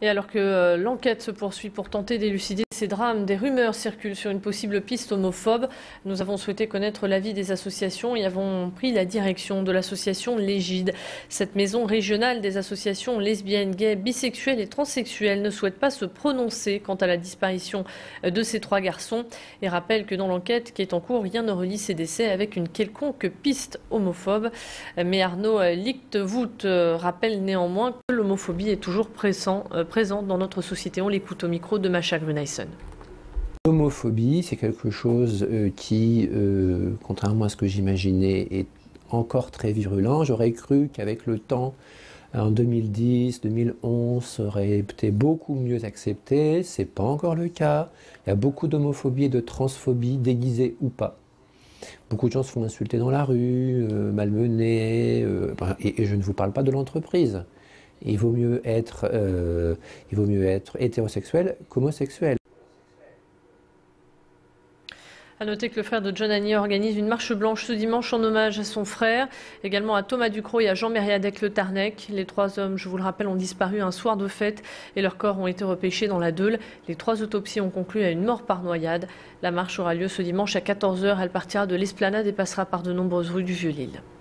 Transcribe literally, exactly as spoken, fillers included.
Et alors que euh, l'enquête se poursuit pour tenter d'élucider ces drames, des rumeurs circulent sur une possible piste homophobe. Nous avons souhaité connaître l'avis des associations et avons pris la direction de l'association Légide. Cette maison régionale des associations lesbiennes, gays, bisexuelles et transsexuelles ne souhaite pas se prononcer quant à la disparition de ces trois garçons et rappelle que dans l'enquête qui est en cours, rien ne relie ces décès avec une quelconque piste homophobe. Mais Arnaud Lichtvoet rappelle néanmoins que l'homophobie est toujours présent, euh, présente dans notre société. On l'écoute au micro de Macha Gruneisen. L'homophobie, c'est quelque chose euh, qui, euh, contrairement à ce que j'imaginais, est encore très virulent. J'aurais cru qu'avec le temps, en deux mille dix, deux mille onze, ça aurait été beaucoup mieux accepté. C'est pas encore le cas. Il y a beaucoup d'homophobie et de transphobie, déguisées ou pas. Beaucoup de gens se font insulter dans la rue, euh, malmenés, euh, et, et je ne vous parle pas de l'entreprise. Il vaut mieux être, euh, il vaut mieux être hétérosexuel qu'homosexuel. A noter que le frère de John Agnier organise une marche blanche ce dimanche en hommage à son frère, également à Thomas Ducrot et à Jean Mériadec Le Tarnec. Les trois hommes, je vous le rappelle, ont disparu un soir de fête et leurs corps ont été repêchés dans la Deule. Les trois autopsies ont conclu à une mort par noyade. La marche aura lieu ce dimanche à quatorze heures. Elle partira de l'Esplanade et passera par de nombreuses rues du Vieux-Lille.